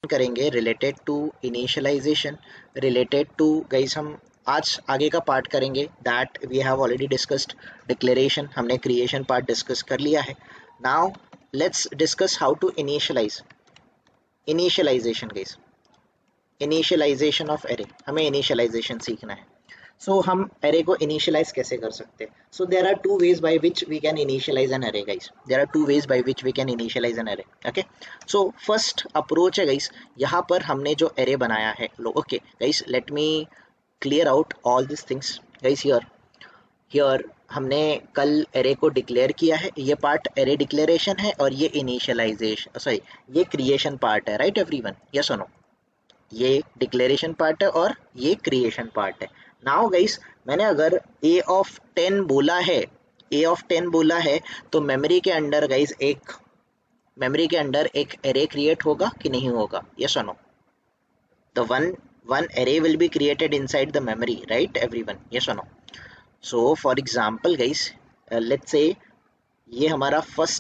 करेंगे related to initialization, related to guys हम आज आगे का पार्ट करेंगे that we have already discussed declaration, हमने क्रिएशन पार्ट डिस्कस कर लिया है। Now let's discuss how to initialization guys, initialization of array, हमें इनिशियलाइजेशन सीखना है। सो हम एरे को इनिशियलाइज कैसे कर सकते हैं? So there are two ways by which we can initialize an array guys, there are two ways by which we can initialize an array. Okay, so first approach है guys, यहाँ पर हमने जो एरे बनाया है, लो okay guys let me clear out all this things guys. Here हमने कल एरे को डिक्लेयर किया है, ये पार्ट एरे डिक्लेरेशन है और ये इनिशियलाइजेशन सॉरी ये क्रिएशन पार्ट है, राइट एवरीवन? यस और नो? ये डिक्लेरेशन पार्ट है और ये क्रिएशन पार्ट है। नाउ गाइस मैंने अगर ए ऑफ 10 बोला है, ए ऑफ 10 बोला है, तो मेमोरी के अंदर गाइस एक एरे क्रिएट होगा कि नहीं होगा? यस और no? The one array will be created inside the memory, right everyone? Yes और no? So for example guys let's say ये हमारा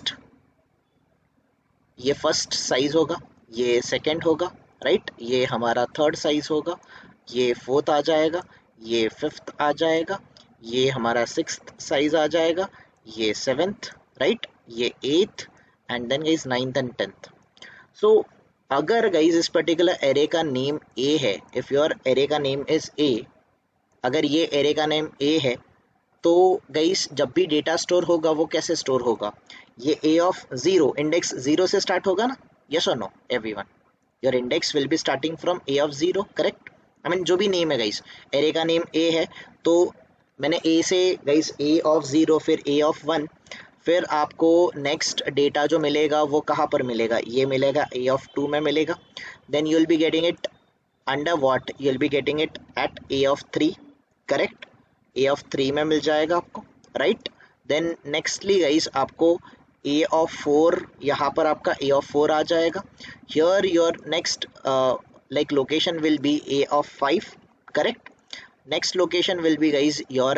ये फर्स्ट साइज होगा, ये सेकंड होगा, राइट? ये हमारा थर्ड साइज होगा, ये फोर्थ आ जाएगा, ये फिफ्थ आ जाएगा, ये हमारा सिक्स्थ साइज आ जाएगा, ये सेवेंथ, राइट? ये eighth and then guys ninth and tenth. So अगर गाइस इस पर्टिकुलर एरे का नेम ए है, इफ योर एरे का नेम इज ए, अगर ये एरे का नेम ए है तो गाइस जब भी डेटा स्टोर होगा वो कैसे स्टोर होगा? ये A of zero, index zero से स्टार्ट होगा ना? यस और no everyone? Your index will be starting from A of zero, correct? I mean जो भी नेम है गाइस, एरे का नेम ए है तो मैंने ए से गाइस ए ऑफ जीरो, फिर ए ऑफ वन, फिर आपको नेक्स्ट डेटा जो मिलेगा वो कहाँ पर मिलेगा? ये मिलेगा ए ऑफ टू में मिलेगा। Then you will be getting it under what? You will be getting it at A of three, correct? A of three में मिल जाएगा आपको, राइट? देन नेक्स्टली गाइस आपको ए ऑफ फोर, यहाँ पर आपका ए ऑफ फोर आ जाएगा। Here your next like location will be A of five, correct? Next location will be guys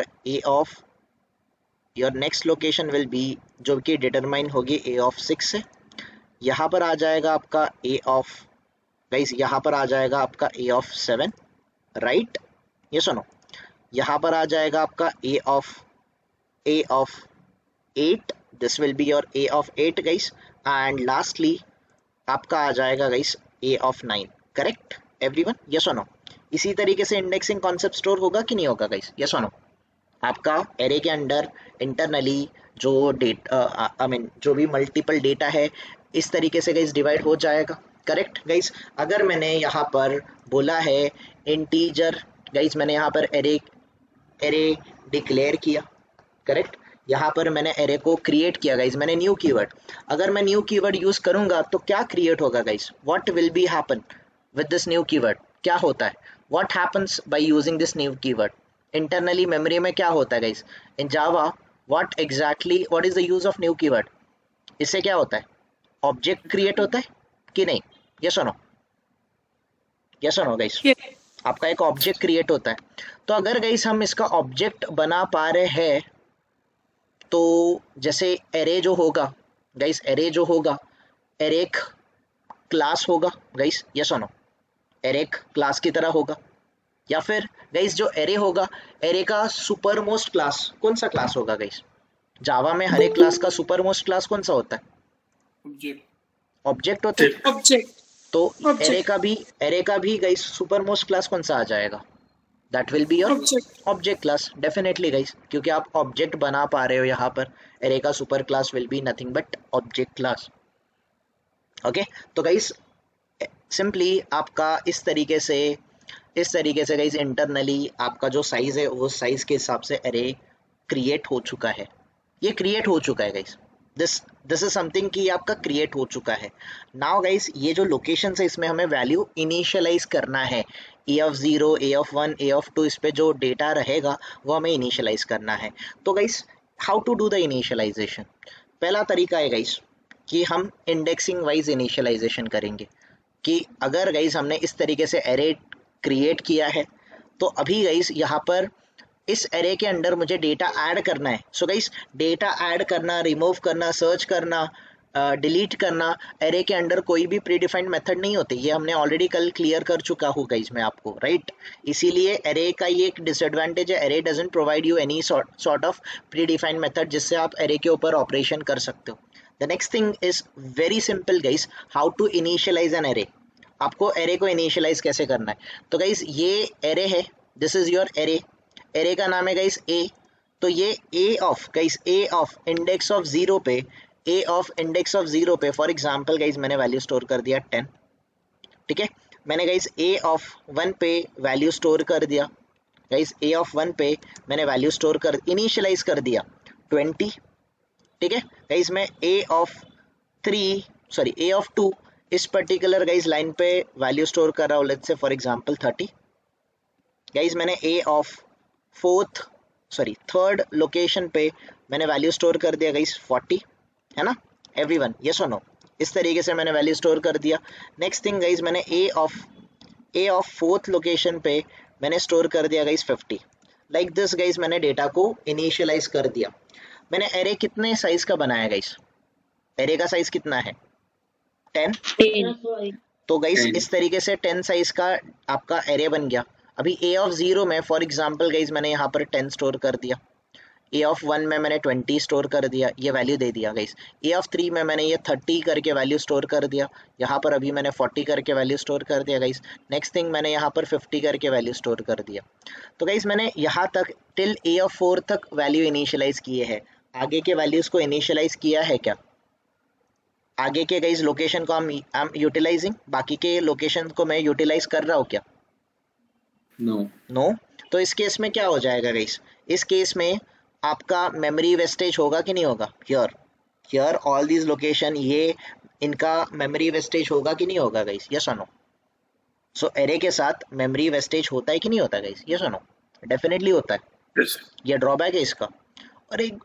your next location will be जो कि डिटरमाइन होगी ए of six से। यहाँ पर आ जाएगा आपका ए ऑफ गाइस, यहाँ पर आ जाएगा आपका ए ऑफ सेवन, राइट? ये सुनो, यहाँ पर आ जाएगा आपका A of eight, this will be your A of eight guys, and lastly आपका आ जाएगा guys A of nine, correct everyone? Yes और नो? इसी तरीके से इंडेक्सिंग कॉन्सेप्ट स्टोर होगा कि नहीं होगा गाइस? यस और नो? आपका एरे के अंदर इंटरनली जो डेटा आई मीन जो भी मल्टीपल डेटा है इस तरीके से गाइस डिवाइड हो जाएगा, करेक्ट गाइस? अगर मैंने यहाँ पर बोला है इंटीजर गाइस, मैंने यहाँ पर एरे डिक्लेयर किया, करेक्ट? यहाँ पर मैंने एरे को क्रिएट किया गाइस, मैंने न्यू कीवर्ड, अगर मैं न्यू कीवर्ड यूज करूंगा तो क्या क्रिएट होगा guys? What will be happen with this new keyword? क्या होता है? What happens by using this new keyword? Internally memory में क्या होता है guys? In Java what is the use of new keyword? इससे क्या होता है? ऑब्जेक्ट क्रिएट होता है कि नहीं? यस और नो? यस और नो गाइस? आपका एक ऑब्जेक्ट क्रिएट होता है। तो अगर गाइस हम इसका ऑब्जेक्ट बना पा रहे हैं तो जैसे एरे जो होगा गाइस, एरे एक क्लास होगा गाइस, यस और नो? एरे एक क्लास की तरह होगा, या फिर गाइस जो एरे होगा, एरे का सुपर मोस्ट क्लास कौन सा क्लास होगा गाइस? जावा में हर एक क्लास का सुपर मोस्ट क्लास कौन सा होता है? ऑब्जेक्ट होता है। तो एरे का भी गाइस सुपर मोस्ट क्लास कौन सा आ जाएगा? That will be your object class, definitely guys, क्योंकि आप ऑब्जेक्ट बना पा रहे हो यहाँ पर। एरे का super class will be nothing but object class. Okay, तो गाइस सिंपली आपका इस तरीके से गाइस इंटरनली आपका जो साइज है वो साइज के हिसाब से एरे क्रिएट हो चुका है, ये क्रिएट हो चुका है गाइस। दिस इज समथिंग कि आपका क्रिएट हो चुका है। नाउ गाइस ये जो लोकेशन है इसमें हमें वैल्यू इनिशियलाइज करना है, A of zero, A of one, A of two, इस पे जो डेटा रहेगा वो हमें इनिशियलाइज करना है। तो guys how to do the initialization? पहला तरीका है गाइस कि हम इंडेक्सिंग वाइज इनिशियलाइजेशन करेंगे, कि अगर गाइस हमने इस तरीके से एरे क्रिएट किया है तो अभी गाइस यहाँ पर इस एरे के अंदर मुझे डेटा ऐड करना है। सो गाइस डेटा ऐड करना, रिमूव करना, सर्च करना, डिलीट करना एरे के अंडर कोई भी प्री डिफाइंड मेथड नहीं होती, ये हमने ऑलरेडी कल क्लियर कर चुका हूँ गाइज मैं आपको, राइट। इसीलिए एरे का ये एक डिसएडवांटेज है, array doesn't provide you any sort of predefined method जिससे आप एरे के ऊपर ऑपरेशन कर सकते हो। The next thing is very simple guys, how to initialize an array. आपको एरे को इनिशियलाइज कैसे करना है, तो गाइज ये एरे है, this is your array, array का नाम है गाइज ए। तो ये A of guys, A of index of 0 पे, ए ऑफ इंडेक्स ऑफ 0 पे, फॉर एग्जाम्पल गाइज मैंने वैल्यू स्टोर कर दिया 10, ठीक है। मैंने गाइज ए ऑफ 1 पे वैल्यू स्टोर कर दिया, गाइज ए ऑफ 1 पे मैंने वैल्यू स्टोर कर इनिशियलाइज कर दिया 20, ठीक है। गाइज मैं ए ऑफ 2 इस पर्टिकुलर गाइज लाइन पे वैल्यू स्टोर कर रहा हूँ, let's say for example 30। Guys मैंने ए ऑफ थर्ड लोकेशन पे मैंने वैल्यू स्टोर कर दिया गाइज 40, है ना एवरीवन, यस और नो। इस तरीके से मैंने वैल्यू स्टोर कर दिया। नेक्स्ट थिंग गाइज मैंने ए ऑफ फोर्थ लोकेशन पे मैंने स्टोर कर दिया गाइज 50। लाइक दिस गाइज मैंने डेटा को इनिशियलाइज कर दिया। मैंने एरे कितने साइज का बनाया गाइज, एरे का साइज कितना है 10, तो गाइज इस तरीके से 10 साइज का आपका एरे बन गया। अभी ए ऑफ 0 में फॉर एग्जाम्पल गाइज मैंने यहाँ पर 10 स्टोर कर दिया, ए ऑफ 1 में मैंने 20 स्टोर कर दिया, ये वैल्यू दे दिया गाइस। ए ऑफ 3 में मैंने ये 30 करके वैल्यू स्टोर कर दिया, यहाँ पर अभी मैंने 40 करके वैल्यू स्टोर कर दिया गाइस। नेक्स्ट थिंग मैंने यहाँ पर 50 करके वैल्यू स्टोर कर दिया। तो गाइस मैंने यहाँ तक टिल ए ऑफ 4 तक वैल्यू इनिशियलाइज किए हैं। आगे के वैल्यूज को इनिशियलाइज किया है क्या, आगे के गाइस लोकेशन को आई एम यूटिलाइजिंग, बाकी के लोकेशन को मैं यूटिलाइज कर रहा हूँ क्या, नो। तो इस केस में क्या हो जाएगा गाइस, इस केस में आपका मेमोरी वेस्टेज होगा कि नहीं होगा, हियर ऑल दीज लोकेशन, ये इनका मेमोरी वेस्टेज होगा कि नहीं होगा गाइस, यस और नो। सो एरे के साथ मेमोरी वेस्टेज होता है कि नहीं होता गाइस, यस और नो, डेफिनेटली होता है, yes. ये ड्रॉबैक है इसका। और एक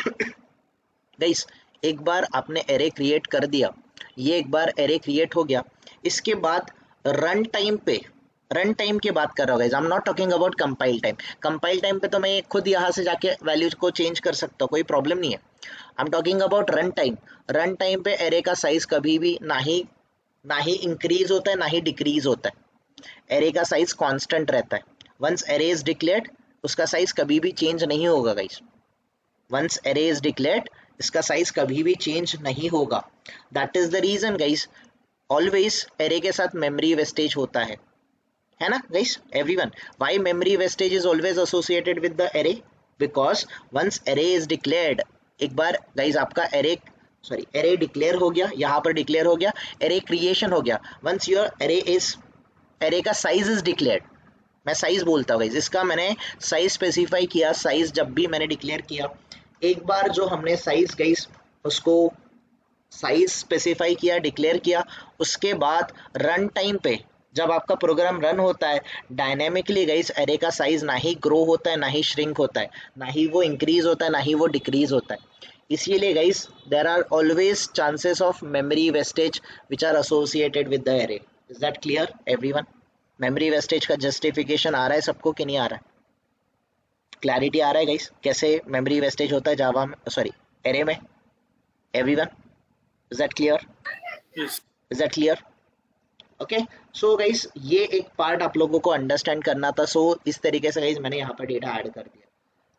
गाइस एक बार आपने एरे क्रिएट कर दिया, ये एक बार एरे क्रिएट हो गया, इसके बाद रन टाइम की बात कर रहा हूँ guys, I am not talking about compile time. Compile time पे तो मैं खुद यहाँ से जाके वैल्यूज को चेंज कर सकता हूँ, कोई प्रॉब्लम नहीं है। I am talking about run time पे एरे का साइज कभी भी ना ही इंक्रीज होता है ना ही डिक्रीज होता है, एरे का साइज कांस्टेंट रहता है। वंस एरे इज डिक्लेयर्ड उसका साइज कभी भी चेंज नहीं होगा guys, once array is declared इसका साइज कभी भी चेंज नहीं होगा। That is the reason guys always array के साथ मेमोरी वेस्टेज होता है ना guys everyone. Why memory wastage is always associated with the array, because once array is declared, एक बार गाइस आपका एरे डिक्लेयर हो गया, यहाँ पर डिक्लेयर हो गया, एरे क्रिएशन हो गया, वंस योर एरे का साइज इज डिक्लेयर्ड, मैं साइज बोलता हूँ गाइस, इसका मैंने साइज स्पेसिफाई किया, साइज जब भी मैंने डिक्लेयर किया, एक बार जो हमने साइज गाइस उसको साइज स्पेसिफाई किया, डिक्लेयर किया, उसके बाद रन टाइम पे जब आपका प्रोग्राम रन होता है डायनेमिकली गाइस एरे का साइज ना ही ग्रो होता है ना ही श्रिंक होता है, ना ही वो इंक्रीज होता है ना ही वो डिक्रीज होता है। इसीलिए guys there are always chances of memory wastage which are associated with the array. Is that clear everyone? Memory wastage का जस्टिफिकेशन आ रहा है सबको कि नहीं आ रहा है, क्लैरिटी आ रहा है गाइस कैसे मेमोरी वेस्टेज होता है जावा में, एरे में, everyone? Is that clear? Is that clear? Okay so guys ये एक पार्ट आप लोगों को अंडरस्टैंड करना था। सो इस तरीके से गाइस मैंने यहाँ पर डेटा ऐड कर दिया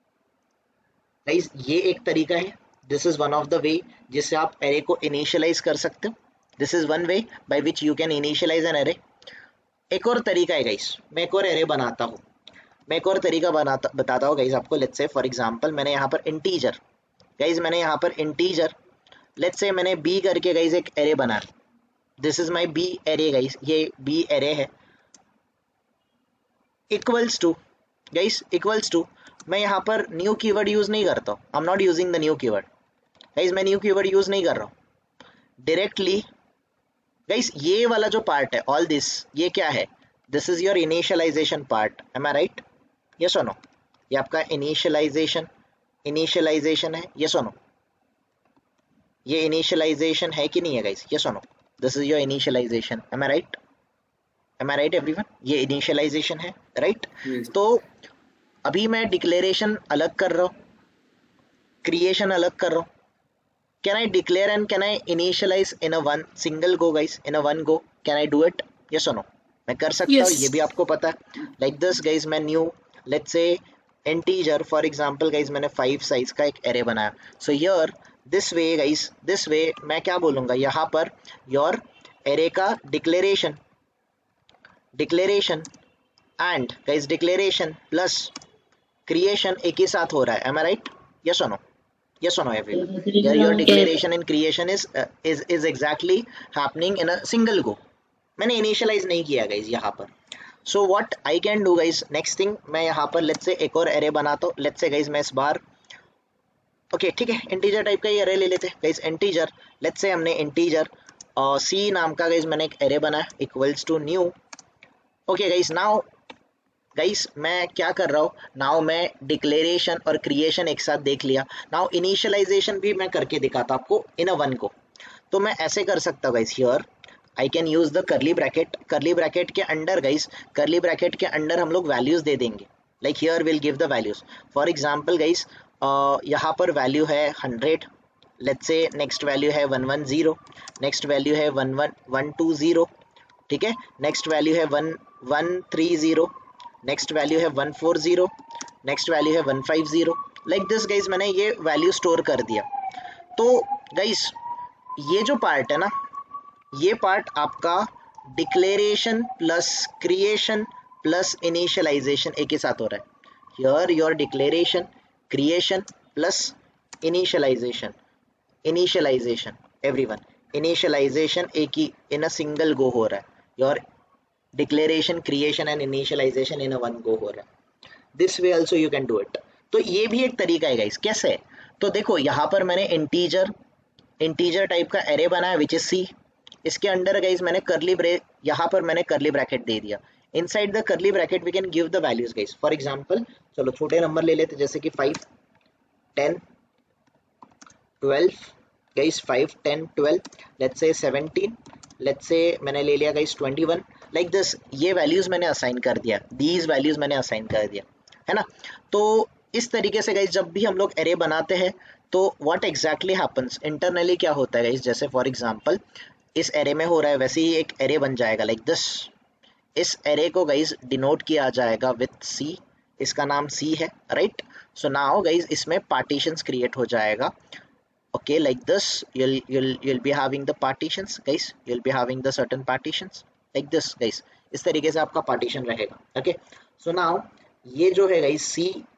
गाइस, ये एक तरीका है, this is one of the way जिससे आप एरे को इनिशियलाइज कर सकते हो, this is one way by which you can initialize an array. एक और तरीका है गाइस, मैं एक और एरे बनाता हूँ, मैं एक और तरीका बताता हूँ गाइस आपको। लेट्स से फॉर एग्जांपल मैंने यहाँ पर इंटीजर लेट्स से मैंने बी करके गाइस एक एरे बना, this is my b array guys, ये बी एरे है, इक्वल्स टू मैं यहाँ पर न्यू कीवर्ड यूज नहीं करता हूँ, I am not using the new keyword guys, मैं न्यू कीवर्ड यूज नहीं कर रहा हूँ डायरेक्टली गाइस। ये वाला जो पार्ट है ऑल दिस, ये क्या है, this is your initialization part, am I right, yes और नो? ये आपका इनिशियलाइजेशन है, यस और नो? ये इनिशियलाइजेशन है कि नहीं है गाइस, यस और no? This is your initialization, am I right everyone? ये इनिशियलाइजेशन है, राइट? तो अभी मैं डिक्लेरेशन अलग कर रहा हूँ, क्रिएशन अलग कर रहा हूँ, Can I declare and can I initialize in a one single go guys, in a one go? Can I do it? Yes or no? मैं कर सकता हूँ, ये Yes. भी आपको पता है. Like this guys, मैं new let's say integer for example guys, मैंने 5 साइज का एक array बनाया. So here this way guys, this way मैं क्या बोलूँगा यहाँ पर, your array का declaration and guys declaration plus creation एक ही साथ हो रहा है. Am I right? Yes or no? Yes or no everyone? Here your Yes. declaration and creation is exactly happening in a single go. मैंने initialize नहीं किया guys यहाँ पर. So what I can do guys, next thing मैं यहाँ पर let's say एक और array बनाता हूँ. Let's say guys मैं इस बार okay ठीक है integer टाइप का ही array ले लेते हैं guys. integer let's say हमने integer c नाम का guys मैंने एक array बनाया equals to new. okay guys now guys मैं क्या कर रहा हूँ, नाउ मैं डिक्लेरेशन और क्रिएशन एक साथ देख लिया. नाउ इनिशियलाइजेशन भी मैं करके दिखाता आपको इन अ वन को. तो मैं ऐसे कर सकता हूँ guys, here I can use the curly bracket के अंडर गाइस, करली ब्रैकेट के अंडर हम लोग वैल्यूज दे देंगे. Like here will give the values. For example guys यहाँ पर वैल्यू है 100, लेट्स से नेक्स्ट वैल्यू है 110, नेक्स्ट वैल्यू है 120, ठीक है, नेक्स्ट वैल्यू है 1130, नेक्स्ट वैल्यू है 140, नेक्स्ट वैल्यू है 150. लाइक दिस गाइज मैंने ये वैल्यू स्टोर कर दिया. तो गाइज ये जो पार्ट है ना, ये पार्ट आपका declaration plus creation plus initialization एक ही साथ हो रहा है. Here your declaration creation plus initialization everyone, initialization एक ही इन अ सिंगल गो हो रहा है. Your declaration creation and initialization in a one go हो रहा है. This way also you can do it. तो ये भी एक तरीका है गाइस. कैसे? तो देखो यहाँ पर मैंने इंटीजर टाइप का एरे बनाया विच इज सी. इसके अंडर गाइस मैंने यहाँ पर मैंने करली ब्रैकेट दे दिया. Inside the curly bracket we can give the values guys. For example चलो छोटे नंबर ले लेते, जैसे कि 5 10 12 guys, 5 10 12, let's say 17, let's say मैंने ले लिया गाइस 21. लाइक दिस ये वैल्यूज मैंने असाइन कर दिया, दीज वैल्यूज मैंने असाइन कर दिया, है ना. तो इस तरीके से गाइस जब भी हम लोग एरे बनाते हैं तो व्हाट एग्जैक्टली हैपेंस इंटरनली क्या होता है गाइस, जैसे फॉर एग्जांपल इस एरे में हो रहा है वैसे ही एक एरे बन जाएगा लाइक दिस. इस एरे को गाइस डिनोट किया जाएगा विथ सी, इसका नाम सी है, राइट. सो नाउ गाइस इसमें पार्टीशंस क्रिएट हो जाएगा. okay, like this you'll be having the partitions guys, you'll be having the certain partitions like this guys. इस तरीके से आपका पार्टीशन रहेगा. okay, so now ये जो है गाइस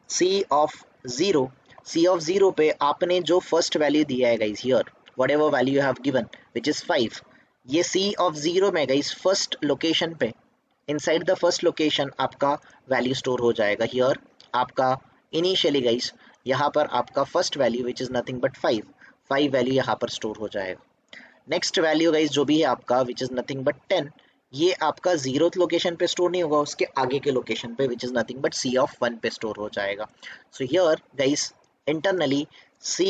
c of 0 पे आपने जो फर्स्ट वैल्यू दिया है guys, here whatever value you have given which is 5, ये c of 0 में गाइस फर्स्ट लोकेशन पे, इनसाइड द फर्स्ट लोकेशन आपका वैल्यू स्टोर हो जाएगा. हियर आपका इनिशियली गाइस यहाँ पर आपका first value which is nothing but 5 value यहाँ पर स्टोर हो जाएगा. नेक्स्ट वैल्यू गाइस जो भी है आपका विच इज नथिंग बट 10, ये आपका 0th लोकेशन पे स्टोर नहीं होगा, उसके आगे के लोकेशन पे which is nothing but c of 1 पे स्टोर हो जाएगा. So here guys internally c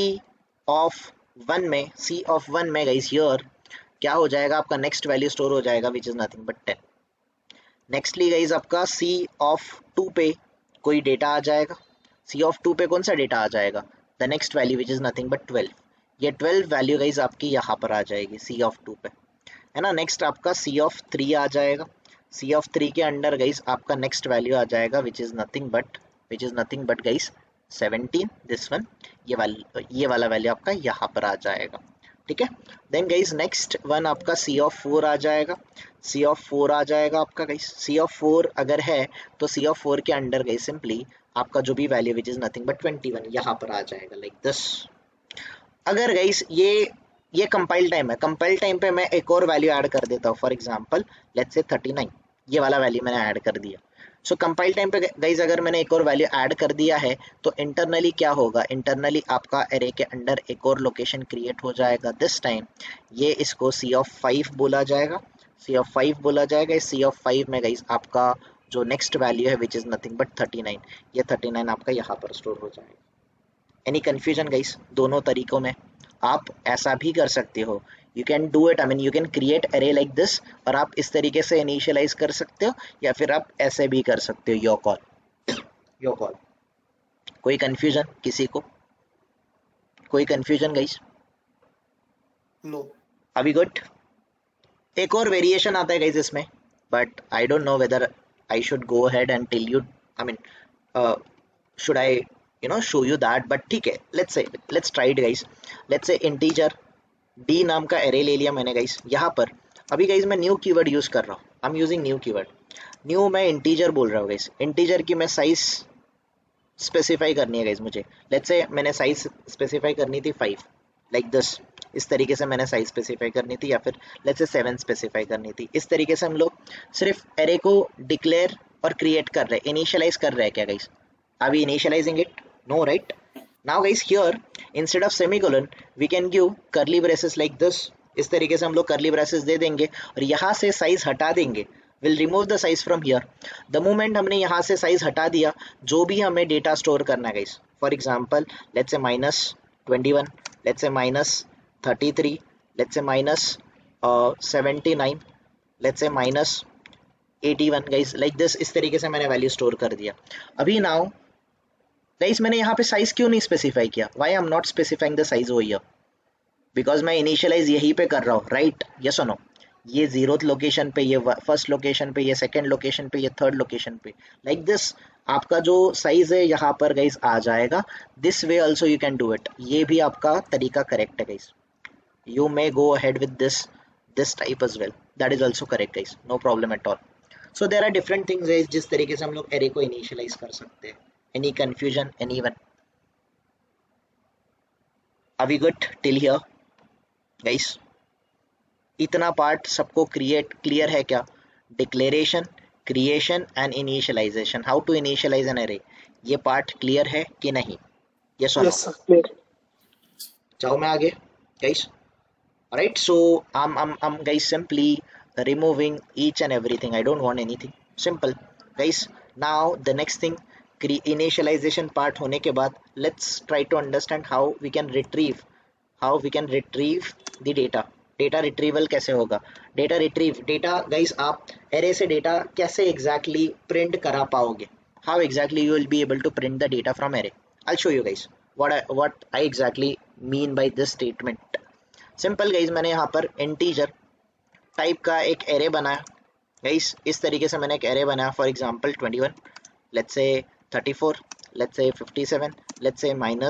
of 1 में गाइस हियर क्या हो जाएगा, आपका नेक्स्ट वैल्यू स्टोर हो जाएगा which is nothing but 10. Nextly guys आपका c of 2 पे कोई डेटा आ जाएगा. c of 2 पे कौन सा डेटा आ जाएगा, the next value which is nothing but 12. ये 12 वैल्यू गाइस आपकी यहाँ पर आ जाएगी c of 2 पे, है ना. नेक्स्ट आपका c of 3 आ जाएगा. c of 3 के अंडर गाइस आपका नेक्स्ट वैल्यू आ जाएगा which is nothing but guys 17, this one, ये वाला वैल्यू आपका यहाँ पर आ जाएगा, ठीक है. देन गाइस नेक्स्ट वन आपका c of 4 आ जाएगा. c of 4 आ जाएगा आपका गाइस. c of 4 अगर है तो c of 4 के अंडर गाइस सिंपली आपका जो भी value which is nothing but 21 यहाँ पर आ जाएगा लाइक दिस. अगर गाइस ये कंपाइल टाइम है, कंपाइल टाइम पे मैं एक और वैल्यू ऐड कर देता हूँ. फॉर एग्जांपल लेट्स से 39, ये वाला वैल्यू मैंने ऐड कर दिया. सो कंपाइल टाइम पे गाइस अगर मैंने एक और वैल्यू ऐड कर दिया है तो इंटरनली क्या होगा, इंटरनली आपका एरे के अंडर एक और लोकेशन क्रिएट हो जाएगा. दिस टाइम ये इसको c of 5 बोला जाएगा, c of 5 बोला जाएगा. इस c of 5 में गाइस आपका जो नेक्स्ट वैल्यू है विच इज नथिंग बट 39, ये 39 आपका यहाँ पर स्टोर हो जाएगा. Any confusion guys? दोनों तरीकों में आप ऐसा भी कर सकते हो, you can do it, I mean you can create array like this और आप इस तरीके से इनिशियलाइज कर सकते हो, या फिर आप ऐसे भी कर सकते हो. Your call. कोई कन्फ्यूजन किसी को? कोई कन्फ्यूजन गाइस? नो। अभी गुड। एक और वेरिएशन आता है गाइज इसमें, but I don't know whether I should go ahead and tell you, I mean should I show you that, but ठीक है, let's try it guys. let's say integer d नाम का array ले लिया मैंने गाइस। यहाँ पर अभी गाइस मैं न्यू कीवर्ड यूज कर रहा हूँ, I am using new keyword. New मैं इंटीजर बोल रहा हूँ गाइस। इंटीजर की मैं साइज स्पेसिफाई करनी है गाइस मुझे। लेट्स से मैंने साइज स्पेसिफाई करनी थी 5, लाइक दिस। इस तरीके से मैंने साइज स्पेसिफाई करनी थी, या फिर लेट्स से 7 स्पेसिफाई करनी थी। इस तरीके से हम लोग सिर्फ एरे को डिक्लेयर और क्रिएट कर रहे हैं, इनिशियलाइज कर रहे हैं क्या guys? Are we initializing it? No, right? Now guys here instead of semicolon we can give curly braces like this. इस तरीके से हम लोग curly braces दे देंगे और यहाँ से साइज हटा देंगे। We'll remove the size from here. The moment हमने यहाँ से साइज हटा दिया, जो भी हमें डेटा स्टोर करना है guys, for example let's say -21, let's say -33, let's say -79, let's say -81 guys, like this. इस तरीके से मैंने वैल्यू स्टोर कर दिया। अभी नाउ गाइस मैंने यहाँ पे साइज क्यों नहीं स्पेसिफाई किया? Why I am not specifying the size over here? Because मैं इनिशियलाइज यहीं पे कर रहा हूँ, राइट? यस और नो? ये 0th लोकेशन पे, ये फर्स्ट लोकेशन पे, ये सेकंड लोकेशन पे, ये थर्ड लोकेशन पे, लाइक दिस। आपका जो साइज है यहाँ पर गाइस आ जाएगा। This way also you can do it. ये भी आपका तरीका करेक्ट है guys. You may go ahead with this type as well, that is also correct guys, no problem at all. So there are different things guys जिस तरीके से हम लोग एरे को इनिशियलाइज कर सकते हैं। Any confusion, anyone? Are we good till here guys? इतना पार्ट सबको क्लियर है क्या? Declaration, creation and initialization, how to initialize an array, ये पार्ट क्लियर है कि नहीं? यस और नो? Yes sir, clear. जाओ मैं आगे guys. Right, so I'm guys simply removing each and everything. I don't want anything, simple guys. Now the next thing, initialization part होने के बाद let's try to understand how we can retrieve the data. Data retrieval कैसे होगा? Data guys, आप array से data कैसे exactly print करा पाओगे? How exactly you will be able to print the data from array? I show you guys what I exactly mean by this statement. Simple guys, मैंने यहाँ पर integer type का एक array बनाया guys. इस तरीके से मैंने एक एरे बनाया, for example 21, let's say 34, let's say 57, let's say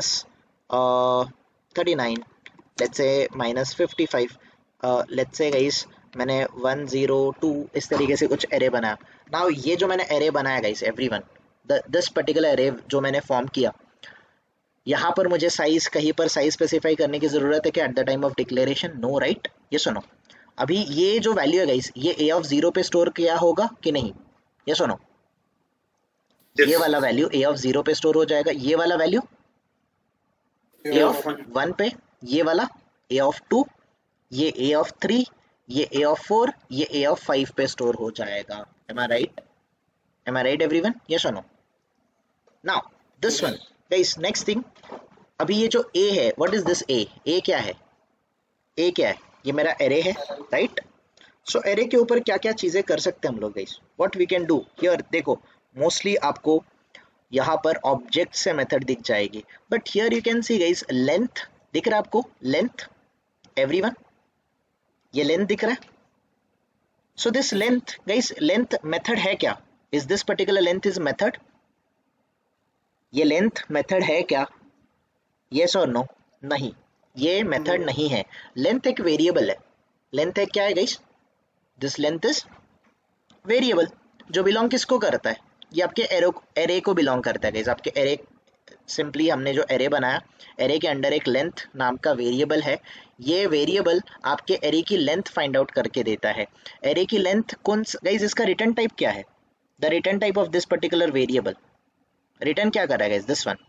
-39, let's say -55, let's say guys मैंने 102, इस तरीके से कुछ एरे बनाया। नाउ ये जो मैंने एरे बनाया guys, everyone, this particular array जो मैंने फॉर्म किया, यहाँ पर मुझे साइज, कहीं पर साइज स्पेसिफाई करने की जरूरत है क्या at the time of declaration? No, right? ये सुनो, अभी ये जो वैल्यू है गाइस, ये a ऑफ 0 पे स्टोर किया होगा कि नहीं? ये सुनो, ये वाला वैल्यू a ऑफ 0 पे स्टोर हो जाएगा, ये वाला वैल्यू a ऑफ 1 पे, ये वाला a ऑफ 2, ये a ऑफ 3, ये a ऑफ 4, ये a ऑफ 5 पे स्टोर हो जाएगा। Am I right? Am I right everyone? Yes or no? Now this one guys, next thing, अभी ये जो a है, what is this a? a क्या है? a क्या है? ये मेरा array है, right? सो एरे के ऊपर क्या क्या चीजें कर सकते हैं हम लोग guys? What we can do here, देखो मोस्टली आपको यहाँ पर ऑब्जेक्ट से मेथड दिख जाएगी, but here you can see guys length दिख रहा है आपको? लेंथ, एवरीवन, ये लेंथ दिख रहा है? So this length guys, length method है क्या? Is this particular length is method? ये लेंथ मेथड है क्या? यस और नो? नहीं, ये मेथड नहीं है। लेंथ एक वेरिएबल है। लेंथ एक क्या है guys? This length is variable, जो बिलोंग किसको करता है? ये आपके एरे को बिलोंग करता है गाइस। आपके एरे, सिंपली हमने जो एरे बनाया, एरे के अंडर एक लेंथ नाम का वेरिएबल है। ये वेरिएबल आपके एरे की लेंथ फाइंड आउट करके देता है। एरे की लेंथ कौन गाइस? इसका रिटर्न टाइप क्या है? The return type of this particular variable, return क्या कर रहा है गाइस? This one,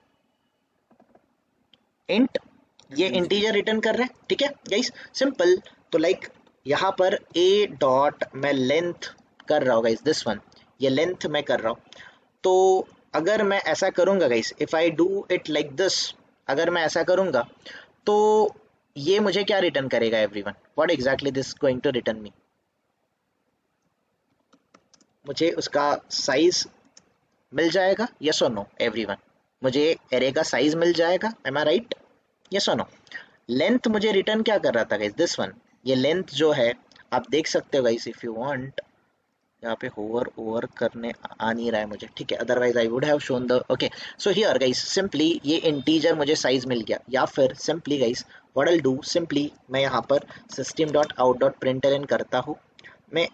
int. ये इंटीजर रिटर्न कर रहा है, ठीक है गाइस, सिंपल। तो लाइक यहाँ पर a डॉट मैं लेंथ कर रहा हूँ गाइस, दिस वन, ये लेंथ मैं कर रहा हूँ। तो अगर मैं ऐसा करूँगा guys, if I do it like this, अगर मैं ऐसा करूँगा तो ये मुझे क्या रिटर्न करेगा everyone? What exactly this going to return me? मुझे उसका साइज मिल जाएगा, यस और नो एवरीवन? मुझे एरे का साइज मिल जाएगा, एम आई राइट? यस और नो? लेंथ मुझे रिटर्न क्या कर रहा था गाइस, दिस वन, ये लेंथ जो है आप देख सकते हो गाइस, इफ यू वांट, यहाँ पे होवर ओवर करने आ नहीं रहा है मुझे, ठीक है, otherwise I would have shown the, okay. So here guys simply ये इंटीजर मुझे साइज मिल गया, या फिर simply guys what I will do, simply मैं यहाँ पर system dot out dot println करता हूँ, मैं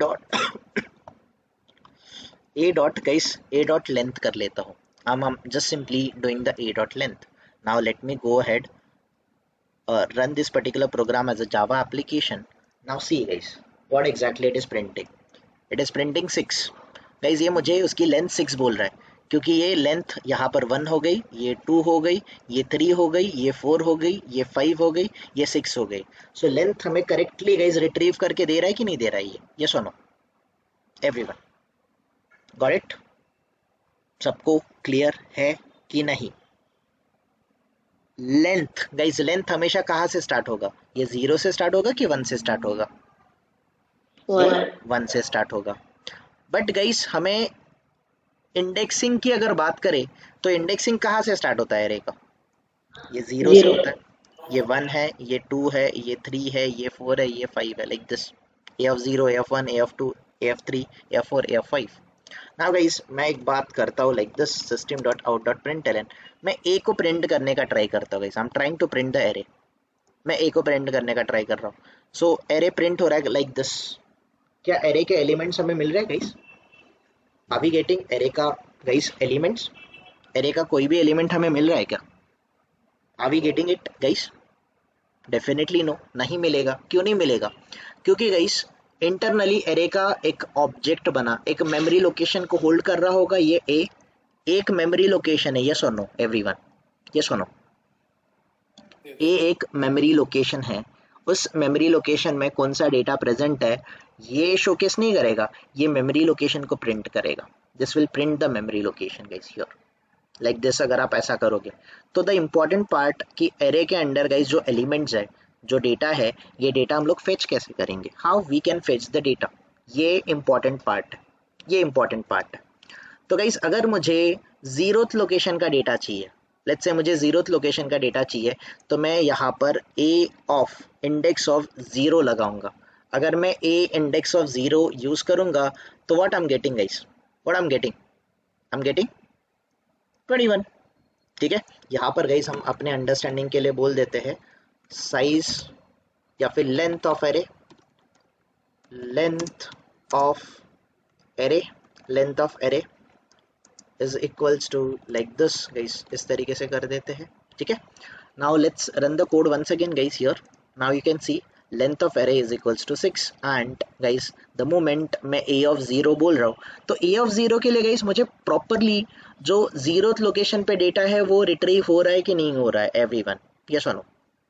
a dot guys a dot length कर लेता हूँ, I'm just simply doing the a dot length. Now let me go ahead run this particular program as a Java application. Now see guys what exactly it is printing. It is printing 6 guys, ये मुझे उसकी length 6 बोल रहा है, क्योंकि ये length यहाँ पर 1 हो गई, ये 2 हो गई, ये 3 हो गई, ये 4 हो गई, ये 5 हो गई, ये 6 हो गई। सो लेंथ हमें करेक्टली गाइस रिट्रीव करके दे रहा है कि नहीं दे रहा है ये, यस और नो एवरीवन, गॉट इट? सबको क्लियर है कि नहीं? लेंथ गाइस, लेंथ हमेशा कहाँ से स्टार्ट होगा, ये 0 से स्टार्ट होगा कि 1 से स्टार्ट होगा? 1 से स्टार्ट होगा। बट गाइस हमें इंडेक्सिंग की अगर बात करें तो इंडेक्सिंग कहाँ से स्टार्ट होता है एरे का? ये 0 से होता है, ये 1 है, ये 2 है, ये 3 है, ये 4 है, ये 5 है, like this, AF0, AF1, AF2, AF3, AF4, AF5। Now guys मैं एक बात करता हूँ like this, system dot out dot println, मैं ए को प्रिंट करने का ट्राई करता हूँ guys, I am trying to print the array, मैं ए को प्रिंट करने का ट्राई कर रहा हूँ। सो एरे प्रिंट हो रहा है लाइक दिस, क्या एरे के एलिमेंट्स हमें मिल रहे हैं guys? Are we getting array का गाइस एलिमेंट्स? एरे का कोई भी एलिमेंट हमें मिल रहा है क्या? Are we getting it guys? Definitely no, नहीं मिलेगा। क्यों नहीं मिलेगा? क्योंकि गाइस इंटरनली एरे का एक ऑब्जेक्ट बना, एक मेमोरी लोकेशन को होल्ड कर रहा होगा, ये ए एक मेमोरी लोकेशन है, यस और नो एवरीवन, यस और नो? ए एक मेमोरी लोकेशन है, उस मेमोरी लोकेशन में कौन सा डेटा प्रेजेंट है ये शोकेस नहीं करेगा, ये मेमोरी लोकेशन को प्रिंट करेगा। This will print the memory location guys here, like this. अगर आप ऐसा करोगे तो द इम्पॉर्टेंट पार्ट कि एरे के अंडर गाइस जो एलिमेंट्स है, जो डेटा है, ये डेटा हम लोग फेच कैसे करेंगे, how we can fetch the data, ये इम्पॉर्टेंट पार्ट है, ये इम्पॉर्टेंट पार्ट है। तो गाइस अगर मुझे 0th लोकेशन का डेटा चाहिए, लेट्स से मुझे 0th लोकेशन का डेटा चाहिए, तो मैं यहाँ पर ए ऑफ इंडेक्स ऑफ 0 लगाऊंगा। अगर मैं ए इंडेक्स ऑफ 0 यूज करूंगा तो what I am getting guys, what I am getting 21, ठीक है। यहाँ पर गाइस हम अपने अंडरस्टैंडिंग के लिए बोल देते हैं साइज या फिर length of array, length of array, length of array is equals to like this guys, इस तरीके से कर देते हैं, ठीक है। Now let's run the code once again guys here. Now you can see length of array is equals to 6 and guys the moment मैं a of 0 बोल रहा हूँ, तो ए ऑफ 0 के लिए गाइस मुझे प्रॉपरली जो 0th लोकेशन पे डेटा है वो रिट्रीव हो रहा है कि नहीं हो रहा है एवरीवन, यस और नो?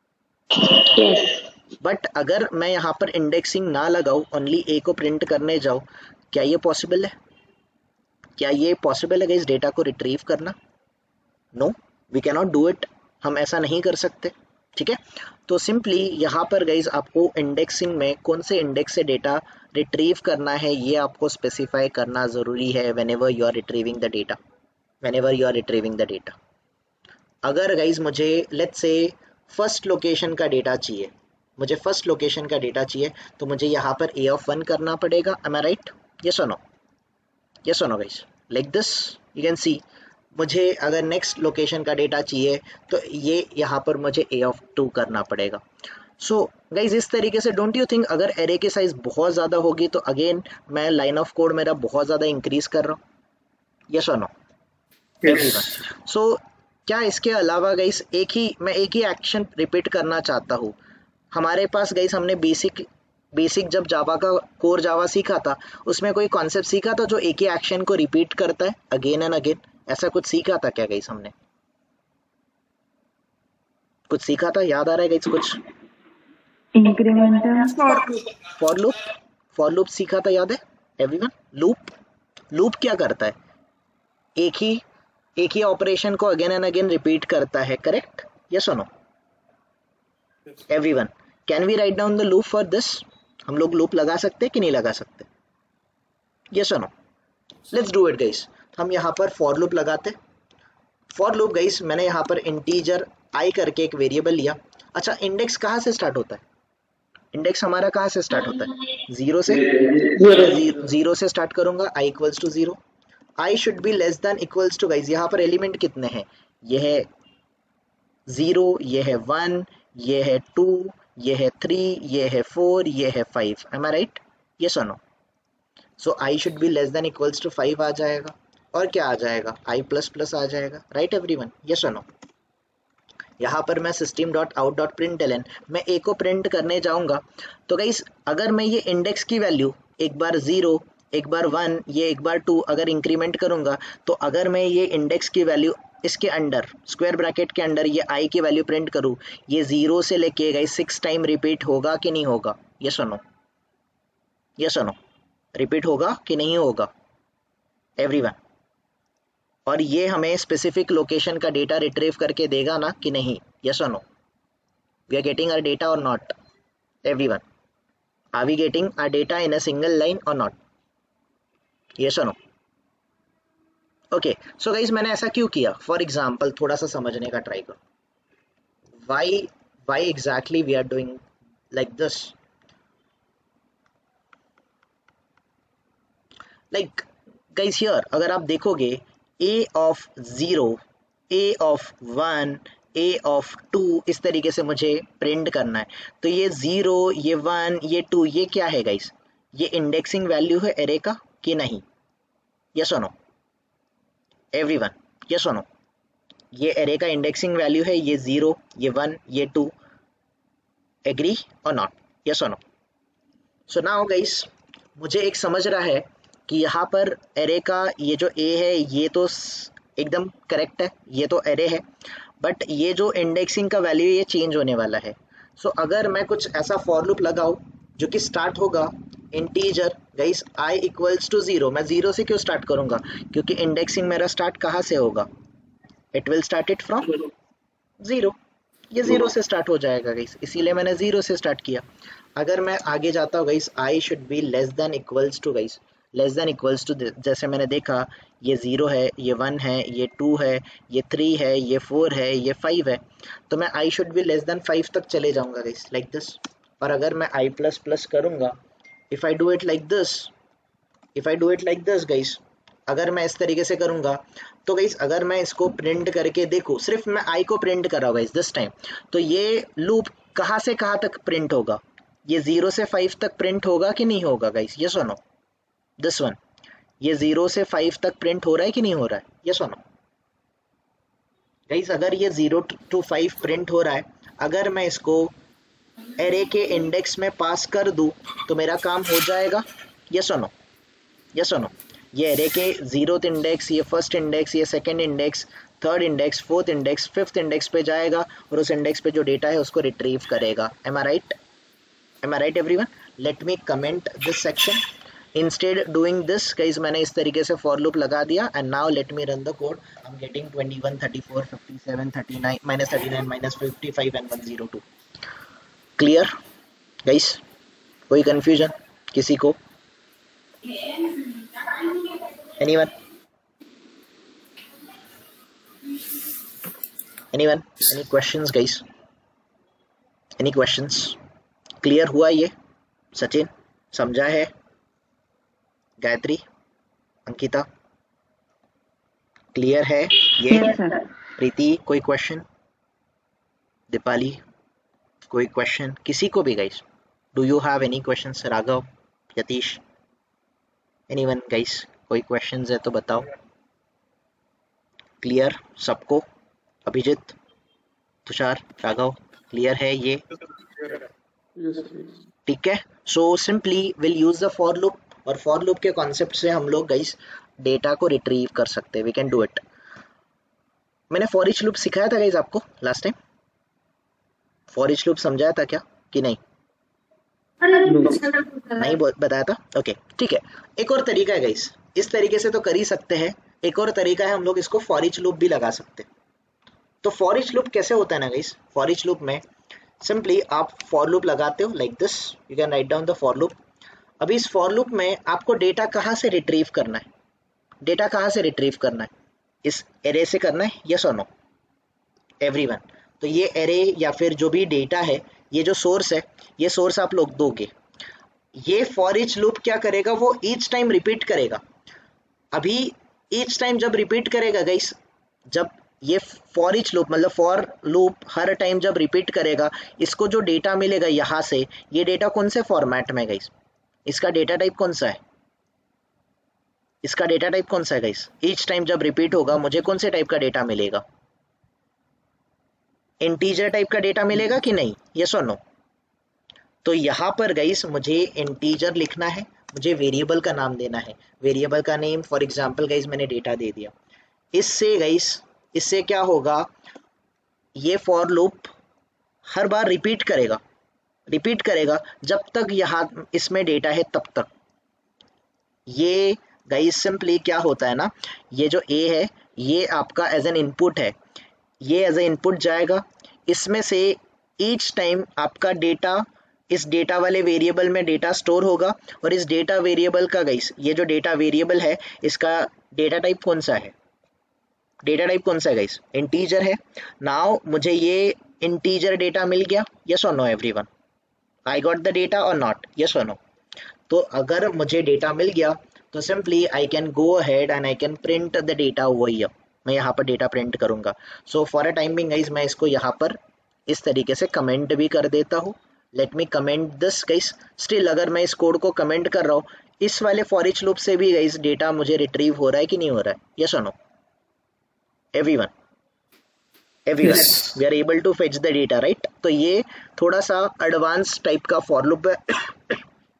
बट अगर मैं यहाँ पर इंडेक्सिंग ना लगाऊं, ओनली ए को प्रिंट करने जाऊं, क्या ये पॉसिबल है? क्या ये पॉसिबल है गाइस डेटा को रिट्रीव करना? No, we can not do it, हम ऐसा नहीं कर सकते, ठीक है। तो सिंपली यहाँ पर गाइस आपको इंडेक्सिंग में कौन से इंडेक्स से डेटा रिट्रीव करना है ये आपको स्पेसिफाई करना ज़रूरी है whenever you are retrieving the data, whenever you are retrieving the data. अगर गाइस मुझे लेट्स से फर्स्ट लोकेशन का डेटा चाहिए, मुझे फर्स्ट लोकेशन का डेटा चाहिए, तो मुझे यहाँ पर ए ऑफ 1 करना पड़ेगा, एम आई राइट, यस और नो? यस और no guys, like this you can see. मुझे अगर नेक्स्ट लोकेशन का डेटा चाहिए तो ये यहाँ पर मुझे ए ऑफ 2 करना पड़ेगा। सो गाइज इस तरीके से डोंट यू थिंक अगर एरे की साइज बहुत ज़्यादा होगी तो अगेन मैं लाइन ऑफ कोड मेरा बहुत ज़्यादा इंक्रीज कर रहा हूँ, यस और नो एवरीवन? सो क्या इसके अलावा गाइस मैं एक ही एक्शन रिपीट करना चाहता हूँ। हमारे पास गाइस हमने बेसिक जब जावा का कोर जावा सीखा था, उसमें कोई कॉन्सेप्ट सीखा था जो एक ही एक्शन को रिपीट करता है अगेन एंड अगेन, ऐसा कुछ सीखा था क्या गाइस? हमने कुछ सीखा था, याद आ रहा है गाइस कुछ? इंक्रीमेंटल फॉर लूप सीखा था, याद है एवरीवन? लूप क्या करता है? एक ही ऑपरेशन को अगेन एंड अगेन रिपीट करता है, करेक्ट, यस और no everyone? Can we write down the loop for this? हम लोग लूप लगा सकते हैं कि नहीं लगा सकते, यस और no? Let's do it guys. हम यहाँ पर फॉर लूप लगाते। फॉर लूप गाइस मैंने यहाँ पर इंटीजर आई करके एक वेरिएबल लिया, अच्छा, इंडेक्स कहाँ से स्टार्ट होता है? इंडेक्स हमारा कहाँ से स्टार्ट होता है? जीरो से। जीरो से स्टार्ट करूंगा, i equals to zero. i should be less than equals to, guys यहाँ पर एलिमेंट कितने हैं? ये है 0, ये है 1, ये है 2, ये है 3, ये है 4, ये है 5। Am I right? यस और no? So i should be less than equals to 5 आ जाएगा। और क्या आ जाएगा? i प्लस प्लस आ जाएगा। Right everyone? यस और नो? यहाँ पर मैं system.out.println मैं a को प्रिंट करने जाऊंगा, तो गाइस अगर मैं ये इंडेक्स की वैल्यू एक बार 0, एक बार 1, ये एक बार 2 अगर इंक्रीमेंट करूंगा, तो अगर मैं ये इंडेक्स की वैल्यू इसके अंडर स्क्वायर ब्रैकेट के अंडर ये i की वैल्यू प्रिंट करूँ, ये 0 से लेके गाइस 6 टाइम रिपीट होगा कि नहीं होगा? यस और नो? यस और नो? रिपीट होगा कि नहीं होगा एवरीवन? और ये हमें स्पेसिफिक लोकेशन का डेटा रिट्रीव करके देगा ना कि नहीं? यस और no? We are getting our data और not everyone? Are we getting our data in a single line और नॉट? यस और नो? ओके, सो गाइस मैंने ऐसा क्यों किया? फॉर एग्जाम्पल थोड़ा सा समझने का ट्राई करो, why exactly we are doing like this? Like guys here अगर आप देखोगे a of 0, a of 1, a of 2 इस तरीके से मुझे प्रिंट करना है, तो ये 0, ये 1, ये 2 ये क्या है गाइस? ये इंडेक्सिंग वैल्यू है एरे का कि नहीं? यस और नो एवरीवन? यस और नो? ये एरे का इंडेक्सिंग वैल्यू है, ये 0, ये 1, ये 2। एग्री और नॉट? यस और नो? सो नाउ गाइस मुझे एक समझ रहा है कि यहाँ पर एरे का ये जो ए है ये तो एकदम करेक्ट है, ये तो एरे है, बट ये जो इंडेक्सिंग का वैल्यू ये चेंज होने वाला है। सो अगर मैं कुछ ऐसा फॉर लूप लगाऊं जो कि स्टार्ट होगा integer, guys i equals to 0, मैं 0 से क्यों स्टार्ट करूंगा? क्योंकि इंडेक्सिंग मेरा स्टार्ट कहाँ से होगा? It will start it from 0। ये 0 से स्टार्ट हो जाएगा गाइस, इसीलिए मैंने 0 से स्टार्ट किया। अगर मैं आगे जाता हूँ guys, i should be less than equals to, guys less than equals to, जैसे मैंने देखा ये 0 है, ये 1 है, ये 2 है, ये 3 है, ये 4 है, ये 5 है, तो मैं i should be less than 5 तक चले जाऊंगा गाइस, लाइक दिस। और अगर मैं i प्लस प्लस करूंगा, if I do it like this, if I do it like this guys, अगर मैं इस तरीके से करूंगा, तो गाइस अगर मैं इसको प्रिंट करके देखूं, सिर्फ मैं i को प्रिंट कर रहा हूं गाइस दिस टाइम, तो ये लूप कहां से कहां तक प्रिंट होगा? ये 0 से 5 तक प्रिंट होगा कि नहीं होगा गाइस? यस और नो? दिस वन, ये 0 से 5 तक प्रिंट हो रहा है कि नहीं हो रहा है? यस और नो? गाइस अगर ये 0 to 5 प्रिंट हो रहा है, अगर मैं इसको एरे के इंडेक्स में पास कर दूं, तो मेरा काम हो जाएगा? यस और नो? यस और नो? ये एरे के 0th इंडेक्स, ये फर्स्ट इंडेक्स, ये second index, third index, fourth index, fifth index पे जाएगा और उस इंडेक्स पे जो डेटा है उसको रिट्रीव करेगा। Am I right? Am I right everyone? Let me comment this section. Instead doing this guys मैंने इस तरीके से फॉर लूप लगा दिया, and now let me run the code. I am getting 21, 34, 57, 39, -39, -55 and 102। Clear guys? कोई confusion किसी को? Anyone? Anyone? Any questions, guys? Any questions? Clear हुआ ये? सचिन समझा है? गायत्री, अंकिता क्लियर है ये? प्रीति कोई क्वेश्चन? दीपाली कोई क्वेश्चन? किसी को भी guys? Do you have any questions? Raghav, Yatish, anyone guys? कोई क्वेश्चंस है तो बताओ। क्लियर सबको? अभिजीत, तुषार, राघव क्लियर है ये? ठीक है। So simply will use the for loop, और फॉर लूप के कॉन्सेप्ट से हम लोग गाइस डेटा को रिट्रीव कर सकते हैं। We can do it. मैंने फॉर ईच लूप सिखाया था गाइस आपको last time? For each loop समझाया था क्या कि नहीं? नहीं बताया था? ओके ठीक है। एक और तरीका है गाइस, इस तरीके से तो कर ही सकते हैं, एक और तरीका है हम लोग इसको फॉर ईच लूप भी लगा सकते हैं। तो फॉर ईच लूप कैसे होता है ना गाइस, फॉर ईच लूप में सिंपली आप फॉर लूप लगाते हो like this, you can write down the for loop. अभी इस फॉर लूप में आपको डेटा कहाँ से रिट्रीव करना है? डेटा कहाँ से रिट्रीव करना है? इस एरे से करना है? यस और नो एवरीवन? तो ये एरे या फिर जो भी डेटा है, ये जो सोर्स है, ये सोर्स आप लोग दोगे। ये फॉर ईच लूप क्या करेगा, वो ईच टाइम रिपीट करेगा। अभी ईच टाइम जब रिपीट करेगा गाइस, जब ये फॉर ईच लूप मतलब फॉर लूप हर टाइम जब रिपीट करेगा, इसको जो डेटा मिलेगा यहाँ से, ये डेटा कौन से फॉर्मेट में गाइस, इसका डेटा टाइप कौन सा है, इसका डेटा टाइप कौन सा है गाइस, ईच टाइम जब रिपीट होगा मुझे कौन से टाइप का डेटा मिलेगा, इंटीजर टाइप का डेटा मिलेगा कि नहीं, यस और नो। तो यहाँ पर गाइस मुझे इंटीजर लिखना है, मुझे वेरिएबल का नाम देना है, वेरिएबल का नेम फॉर एग्जांपल गाइस मैंने डेटा दे दिया। इससे गाइस, इससे क्या होगा, ये फॉर लूप हर बार रिपीट करेगा जब तक यहाँ इसमें डेटा है तब तक। ये गाइस सिंपली क्या होता है ना, ये जो ए है ये आपका एज एन इनपुट है, ये एज ए इनपुट जाएगा, इसमें से ईच टाइम आपका डेटा इस डेटा वाले वेरिएबल में डेटा स्टोर होगा, और इस डेटा वेरिएबल का गाइस, ये जो डेटा वेरिएबल है इसका डेटा टाइप कौन सा है, डेटा टाइप कौन सा है गाइस, इंटीजर है। नाउ मुझे ये इंटीजर डेटा मिल गया, यस और no everyone, I got the data और नॉट, यस और नो। तो अगर मुझे डेटा मिल गया तो simply I can go ahead and I can print the data over here, मैं यहाँ पर डेटा प्रिंट करूंगा। So for a time being guys मैं इसको यहाँ पर इस तरीके से कमेंट भी कर देता हूँ, let me comment this guys. Still अगर मैं इस कोड को कमेंट कर रहा हूँ, इस वाले फॉर ईच लूप से भी गाइस डेटा मुझे रिट्रीव हो रहा है कि नहीं हो रहा है, यस और no everyone, everyone we are able to fetch the data right. तो ये थोड़ा सा एडवांस टाइप का फॉर लूप है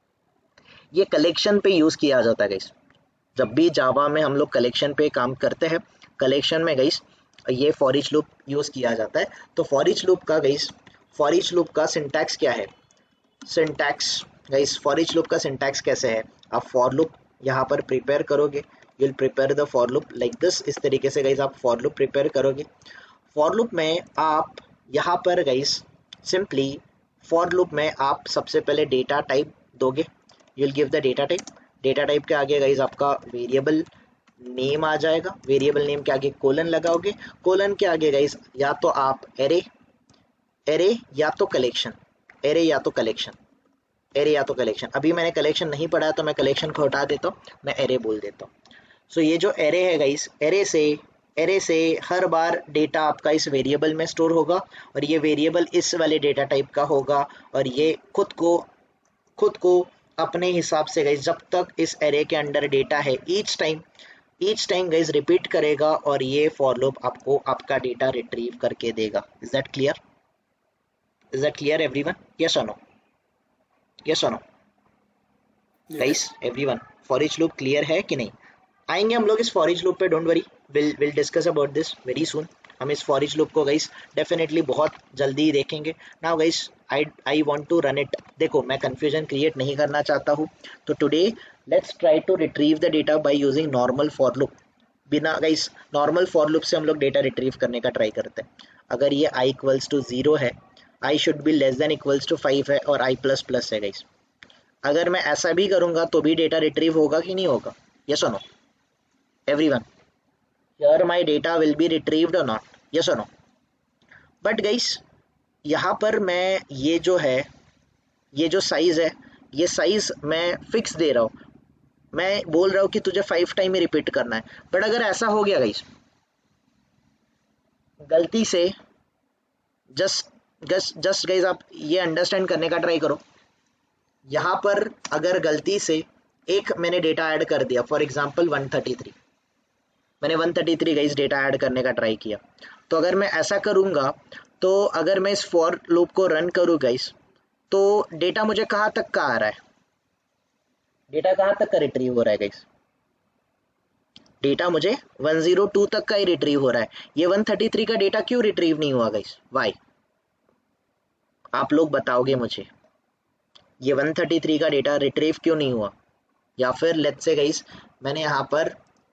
ये कलेक्शन पे यूज किया जाता है गाइस, जब भी जावा में हम लोग कलेक्शन पे काम करते हैं, कलेक्शन में गाइस ये फॉर ईच लूप यूज किया जाता है। तो फॉर ईच लूप का गाइस, फॉर ईच लूप का सिंटैक्स क्या है, syntax guys for each loop का सिंटैक्स कैसे है, आप फॉर लूप यहाँ पर प्रिपेयर करोगे, you will prepare the for loop like this, इस तरीके से गाइस आप फॉर लूप प्रिपेयर करोगे। फॉर लूप में आप यहाँ पर गाइस सिंपली फॉर लूप में आप सबसे पहले डेटा टाइप दोगे, you will give the data type, data type के आगे गाइस आपका वेरिएबल नेम आ जाएगा, वेरिएबल नेम के आगे कोलन लगाओगे, कोलन के आगे गाइस या तो आप एरे, एरे या तो कलेक्शन, एरे या तो कलेक्शन, एरे या तो कलेक्शन। अभी मैंने कलेक्शन नहीं पढ़ा तो मैं कलेक्शन को हटा देता हूँ, मैं एरे बोल देता हूँ। सो ये जो एरे है गाइस, एरे से हर बार डेटा आपका इस वेरिएबल में स्टोर होगा, और ये वेरिएबल इस वाले डेटा टाइप का होगा, और ये खुद को अपने हिसाब से गाइस जब तक इस एरे के अंदर डेटा है ईच टाइम गाइस रिपीट करेगा, और ये फॉर लूप आपको आपका डेटा रिट्रीव करके देगा। Is that clear, is that clear everyone, yes और नो, यस और no guys everyone, for each loop clear है कि नहीं। आएंगे हम लोग इस फॉर ईच लूप पे, don't worry, will discuss about this very soon. हम इस फॉर ईच लूप को गाइस डेफिनेटली बहुत जल्दी देखेंगे। Now guys I want to run it. देखो मैं कंफ्यूजन क्रिएट नहीं करना चाहता हूँ, तो today let's try to retrieve the data by using normal for loop. बिना गाइस नॉर्मल फॉर लूप से हम लोग डेटा रिट्रीव करने का ट्राई करते हैं। अगर ये i इक्वल्स टू 0 है, i should be less than equals to 5 है, और i प्लस प्लस है गाइस, अगर मैं ऐसा भी करूंगा तो भी डेटा रिट्रीव होगा कि नहीं होगा, यस और no everyone, here my data will be retrieved और नॉट, यस और नो। बट गाइस यहाँ पर मैं ये जो है, ये जो साइज है, ये साइज मैं फिक्स दे रहा हूँ, मैं बोल रहा हूँ कि तुझे 5 टाइम ही रिपीट करना है। बट अगर ऐसा हो गया गाइस, गलती से जस्ट गाइस आप ये अंडरस्टैंड करने का ट्राई करो, यहाँ पर अगर गलती से एक मैंने डेटा ऐड कर दिया, फॉर एग्जांपल 133, मैंने 133 गाइस डेटा ऐड करने का ट्राई किया, तो अगर मैं ऐसा करूँगा, तो अगर मैं इस फॉर लूप को रन करूँ गाइस, तो डेटा मुझे कहाँ तक का आ रहा है, डेटा कहाँ तक का रिट्रीव हो रहा है गाइस, डेटा मुझे 102 तक का ही रिट्रीव हो रहा है। ये 133 का डेटा क्यों रिट्रीव नहीं हुआ गाइस, वाई, आप लोग बताओगे मुझे, ये 133 का डेटा रिट्रीव क्यों नहीं हुआ। या फिर लेट्स से गाइस मैंने यहाँ पर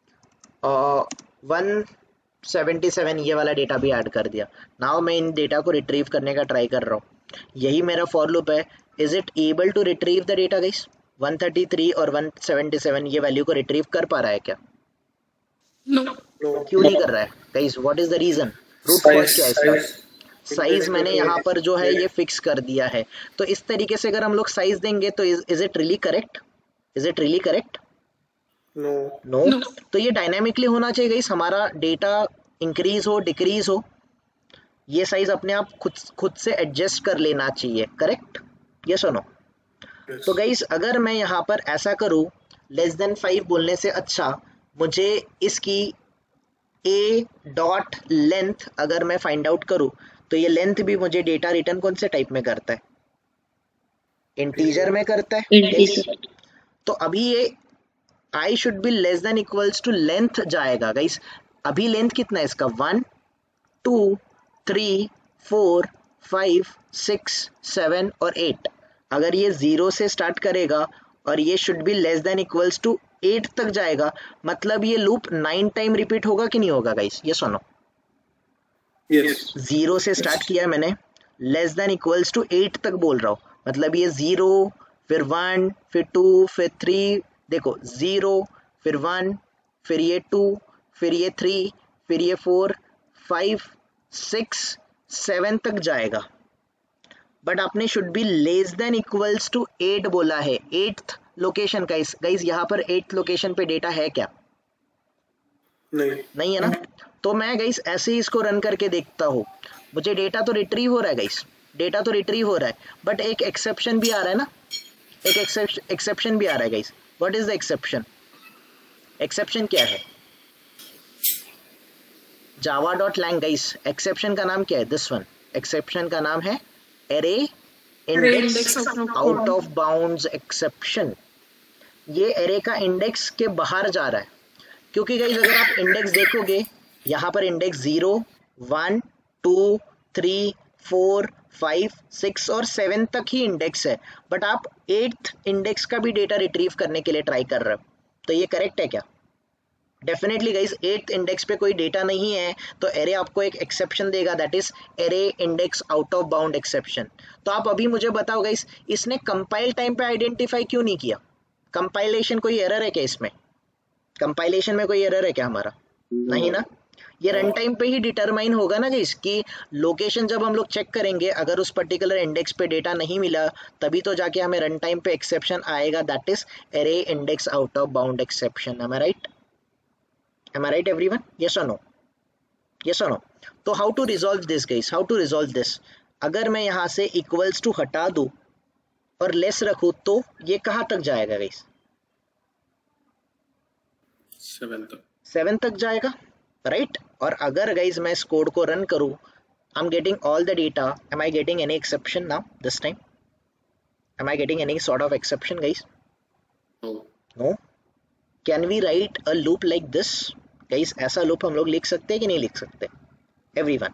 177 ये वाला डेटा भी ऐड कर दिया, नाउ मैं इन डेटा को रिट्रीव करने का ट्राई कर रहा हूँ, यही मेरा फॉर लूप है। Is it able to retrieve the data guys, 133 और 177 ये वैल्यू को रिट्रीव कर पा रहा है क्या, नो क्यों नहीं कर रहा है guys, what is the reason, root cause क्या है इसका, साइज मैंने यहाँ पर जो है ये फिक्स कर दिया है। तो इस तरीके से अगर हम लोग साइज देंगे तो is it really correct? Is it really correct? No no. तो ये डायनामिकली होना चाहिए गाइस, हमारा डेटा इंक्रीज हो डिक्रीज हो ये साइज अपने आप खुद से एडजस्ट कर लेना चाहिए, करेक्ट? यस और नो? तो गाइस अगर मैं यहाँ पर ऐसा करूँ लेस देन 5 बोलने से अच्छा मुझे इसकी ए डॉट लेंथ अगर मैं फाइंड आउट करूँ तो ये लेंथ भी मुझे डेटा रिटर्न कौन से टाइप में करता है? इंटीजर में करता है गाइस। तो अभी ये I should be less than equals to length जाएगा गाइस। अभी लेंथ कितना है इसका? 1 2 3 4 5 6 7 और 8। अगर ये 0 से स्टार्ट करेगा और ये should be less than equals to 8 तक जाएगा, मतलब ये लूप 9 टाइम रिपीट होगा कि नहीं होगा गाइस? ये सुनो, यस 0 से स्टार्ट किया मैंने, लेस देन इक्वल्स टू 8 तक बोल रहा हूँ, मतलब ये 0 फिर 1 फिर 2 फिर 3, देखो 0 फिर 1 फिर ये 2 फिर ये 3 फिर ये 4 5 6 7 तक जाएगा। बट आपने should be less than equals to 8 बोला है, 8th लोकेशन का। गाइस यहाँ पर 8th लोकेशन पे डेटा है क्या? नहीं है ना? तो मैं गाइस ऐसे ही इसको रन करके देखता हूँ, मुझे डेटा तो रिट्रीव हो रहा है गाइस, डेटा तो रिट्रीव हो रहा है, बट एक एक्सेप्शन भी आ रहा है ना, एक एक्सेप्शन भी आ रहा है guys. What is the exception? Exception क्या है? java.lang गाइस, एक्सेप्शन का नाम क्या है? दिस वन, एक्सेप्शन का नाम है array index out of bounds exception. ये एरे का इंडेक्स के बाहर जा रहा है, क्योंकि गाइस अगर आप इंडेक्स देखोगे यहाँ पर इंडेक्स 0 1 2 3 4 5 6 और 7 तक ही इंडेक्स है, बट आप 8th इंडेक्स का भी डेटा रिट्रीव करने के लिए ट्राई कर रहे हो, तो ये करेक्ट है क्या? डेफिनेटली गाइस 8th इंडेक्स पे कोई डेटा नहीं है तो एरे आपको एक एक्सेप्शन देगा, that is array index out of bound exception. तो आप अभी मुझे बताओ गाइस, इसने कंपाइल टाइम पे आइडेंटिफाई क्यों नहीं किया? कंपाइलेशन कोई एरर है क्या इसमें? कंपाइलेशन में कोई एरर है क्या हमारा? नहीं ना? ये रन टाइम पे ही डिटरमाइन होगा ना गाइस कि लोकेशन जब हम लोग चेक करेंगे अगर उस पर्टिकुलर इंडेक्स पे डेटा नहीं मिला तभी तो जाके हमें रन टाइम पे एक्सेप्शन आएगा, that is array index out of bound exception. am I right? Am I right everyone? Yes or no? Yes or no? तो how to resolve this guys? How to resolve this? अगर मैं यहाँ से equals to हटा दूं और less रखूं तो ये कहाँ तक जाएगा गाइस? 7 तक जाएगा, राइट? और अगर गाइस मैं इस कोड को रन करूं, I am getting all the data, am I getting any exception now this time? Am I getting any sort of exception guys? No. Can we write a loop like this guys? ऐसा loop हम लोग लिख सकते हैं कि नहीं लिख सकते? Everyone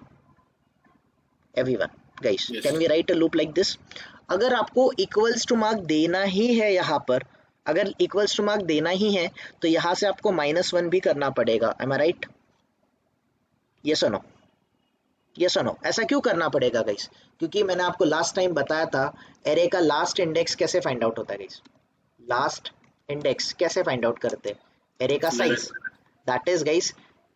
guys, can we write a loop like this? अगर आपको इक्वल्स टू मार्क देना ही है यहाँ पर, अगर इक्वल्स टू मार्क देना ही है तो यहाँ से आपको -1 भी करना पड़ेगा, एम आई राइट? यस और नो? यस और नो? ऐसा क्यों करना पड़ेगा गाइस? क्योंकि मैंने आपको लास्ट टाइम बताया था एरे का लास्ट इंडेक्स कैसे फाइंड आउट होता है गाइस। लास्ट इंडेक्स कैसे फाइंड आउट करते हैं? एरे का size, that is guys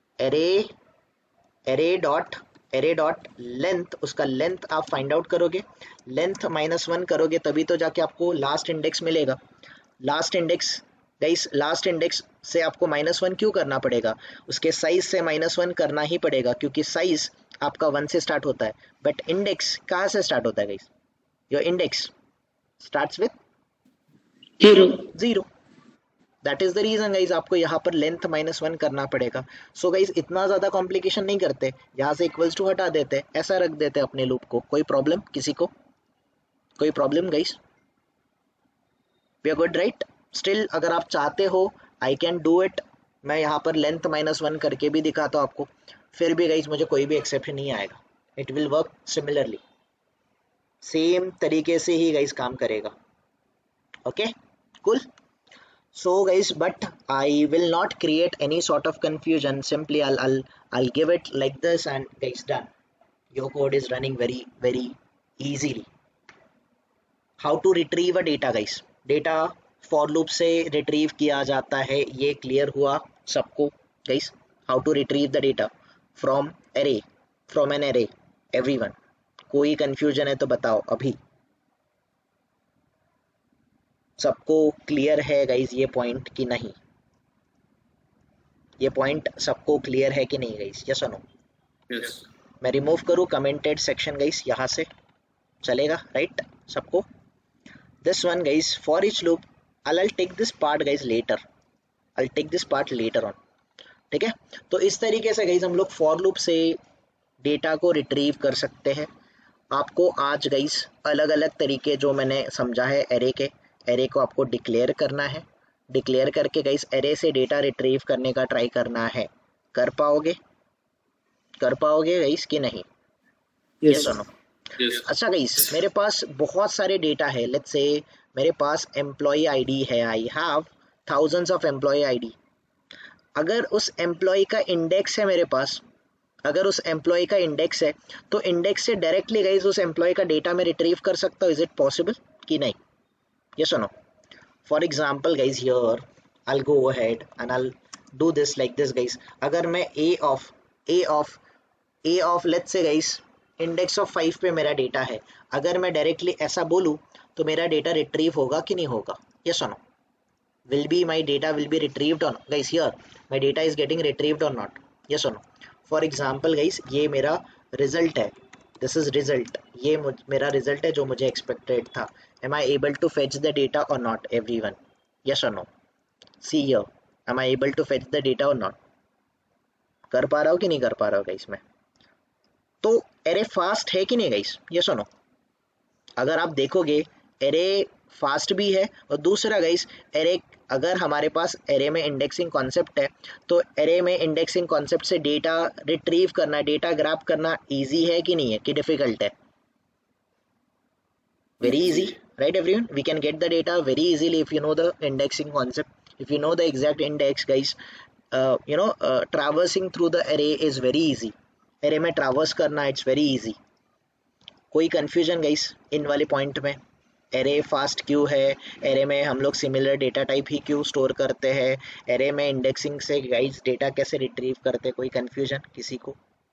array dot length, उसका लेंथ आप फाइंड आउट करोगे, लेंथ -1 करोगे तभी तो जाके आपको लास्ट इंडेक्स मिलेगा। Last index guys, last index से आपको -1 क्यों करना पड़ेगा? उसके साइज से -1 करना ही पड़ेगा, क्योंकि साइज आपका 1 से स्टार्ट होता है, बट इंडेक्स कहाँ से स्टार्ट होता है guys? Your index starts with 0। That is the reason guys आपको यहाँ पर लेंथ -1 करना पड़ेगा। सो गाइज इतना ज्यादा कॉम्प्लिकेशन नहीं करते, यहाँ से इक्वल्स टू हटा देते, ऐसा रख देते अपने लूप को। कोई प्रॉब्लम किसी को? कोई problem guys? We are good right? Still अगर आप चाहते हो आई कैन डू इट, मैं यहाँ पर लेंथ -1 करके भी दिखाता हूँ आपको, फिर भी गाइज मुझे कोई भी एक्सेप्शन नहीं आएगा, it will work similarly, same तरीके से ही गाइज काम करेगा। Okay cool. So guys, but I will not create any sort of confusion, simply I'll give it like this and guys done, your code is running very easily. How to retrieve a data guys? Data for loop से retrieve किया जाता है, ये clear हुआ सबको guys? How to retrieve the data from array, from an array, everyone? कोई confusion है तो बताओ अभी। सबको क्लियर है गाइज ये पॉइंट कि नहीं? ये पॉइंट सबको क्लियर है कि नहीं गाइज? यस और नो? यस। मैं रिमूव करूँ कमेंटेड सेक्शन गाइज यहाँ से? चलेगा राइट सबको? This one guys for each loop, I'll take this part guys later. I'll take this part later on. ठीक है, तो इस तरीके से गाइज हम लोग फॉर लूप से डेटा को रिट्रीव कर सकते हैं। आपको आज गाइज अलग अलग तरीके जो मैंने समझा है एरे के, एरे को आपको डिक्लेयर करना है, डिक्लेयर करके गाइज एरे से डेटा रिट्रीव करने का ट्राई करना है। कर पाओगे? कर पाओगे गाइज कि नहीं? यस। सुनो, अच्छा गाइज मेरे पास बहुत सारे डेटा है। लेट्स से मेरे पास एम्प्लॉय आईडी है, I have thousands of employee ID. अगर उस एम्प्लॉय का इंडेक्स है मेरे पास, अगर उस एम्प्लॉय का इंडेक्स है तो इंडेक्स से डायरेक्टली गाइज उस एम्प्लॉय का डेटा मैं रिट्रीव कर सकता हूँ। इज इट पॉसिबल कि नहीं? यस और no? For example guys here I'll go ahead and I'll do this like this guys. अगर मैं a of let's say guys index of 5 पे मेरा डेटा है, अगर मैं डायरेक्टली ऐसा बोलूँ तो मेरा डेटा रिट्रीव होगा कि नहीं होगा? यस और no? will be my data will be retrieved or not? Guys here my data is getting retrieved or not? Yes or no? For example guys ये मेरा रिजल्ट है, this is result, ये मेरा रिजल्ट है जो मुझे expected था। am I able to fetch the data or not everyone? Yes or no? see here, am I able to fetch the data or not? कर पा रहा हूँ कि नहीं कर पा रहा हूँ गाइस मैं? तो एरे फास्ट है कि नहीं गाइस? यस और नो? अगर आप देखोगे एरे फास्ट भी है, और दूसरा गाइस एरे, अगर हमारे पास एरे में इंडेक्सिंग कॉन्सेप्ट है तो एरे में इंडेक्सिंग कॉन्सेप्ट से डेटा रिट्रीव करना, डेटा ग्रैब करना इजी है कि नहीं है, कि डिफिकल्ट है? Very easy right everyone, we can get the data very easily if you know the indexing concept, if you know the exact index guys. Traversing through the array is very easy, array में traverse करना it's very easy. कोई confusion guys इन वाले point में? Array fast क्यों है, array में हम लोग सिमिलर डेटा टाइप ही क्यों स्टोर करते हैं, एरे में इंडेक्सिंग से गाइस डेटा कैसे रिट्रीव करते हैं? कोई कंफ्यूजन किसी को?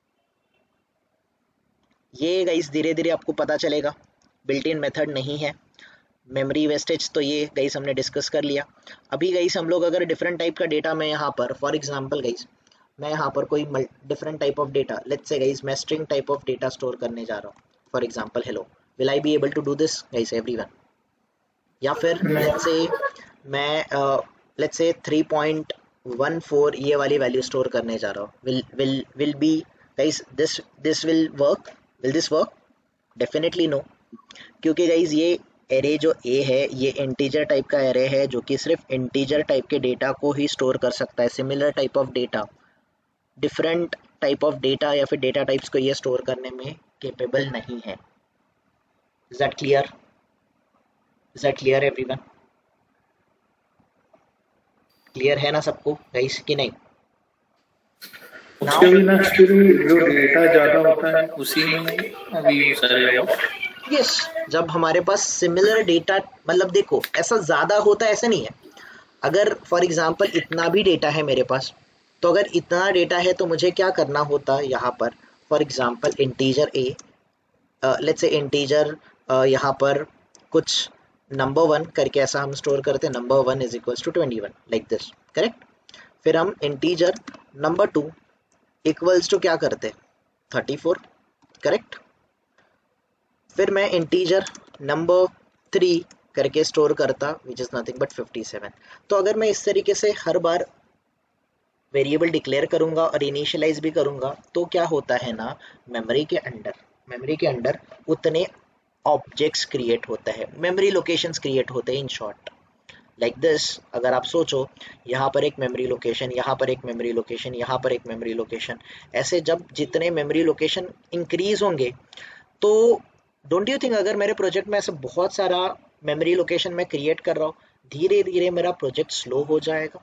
ये गाइस धीरे धीरे आपको पता चलेगा, बिल्ट इन मेथड नहीं है। मेमोरी वेस्टेज तो ये गाइस हमने डिस्कस कर लिया। अभी गाइस हम लोग अगर डिफरेंट टाइप का डेटा में यहाँ पर फॉर एग्जांपल गाइस मैं यहाँ पर कोई different type of data, let's say guys मैं string type of data store करने जा रहा हूँ, for example hello, will I be able to do this guys everyone? या फिर let's say मैं let's say 3.14 ये वाली वैल्यू स्टोर करने जा रहा हूँ, will be guys this will work? will this work? definitely no, क्योंकि गाइज ये एरे जो ए है ये इंटीजर टाइप का एरे है जो कि सिर्फ इंटीजर टाइप के डेटा को ही स्टोर कर सकता है। Similar type of data, different type of data या फिर डेटा टाइप्स को ये स्टोर करने में केपेबल नहीं है। Is that clear? Is that clear everyone? Clear है ना सबको गाइस कि नहीं? उसके भी ना एक्चुअली जो डेटा ज्यादा होता है उसी में अभी सारे यस, जब हमारे पास सिमिलर डेटा, मतलब देखो ऐसा ज्यादा होता है ऐसा नहीं है। अगर फॉर एग्जांपल इतना भी डेटा है मेरे पास, तो अगर इतना डेटा है तो मुझे क्या करना होता यहाँ पर, for example integer a, let's say integer यहाँ पर कुछ नंबर 1 करके ऐसा हम स्टोर करते हैं, number 1 is equals to 21 like this, correct. फिर हम इंटीजर नंबर 2 इक्वल्स टू क्या करते हैं, 34, करेक्ट। फिर मैं इंटीजर नंबर 3 करके स्टोर करता विच इज नथिंग बट 57। तो अगर मैं इस तरीके से हर बार वेरिएबल डिक्लेयर करूंगा और इनिशियलाइज भी करूंगा तो क्या होता है ना, मेमोरी के अंदर उतने ऑब्जेक्ट्स क्रिएट होता है, मेमोरी लोकेशंस क्रिएट होते हैं इन शॉर्ट लाइक दिस। अगर आप सोचो यहाँ पर एक मेमोरी लोकेशन, यहाँ पर एक मेमोरी लोकेशन, यहाँ पर एक मेमोरी लोकेशन, ऐसे जब जितने मेमोरी लोकेशन इंक्रीज होंगे तो डोंट यू थिंक अगर मेरे प्रोजेक्ट में ऐसे बहुत सारा मेमोरी लोकेशन मैं क्रिएट कर रहा हूँ, धीरे धीरे मेरा प्रोजेक्ट स्लो हो जाएगा,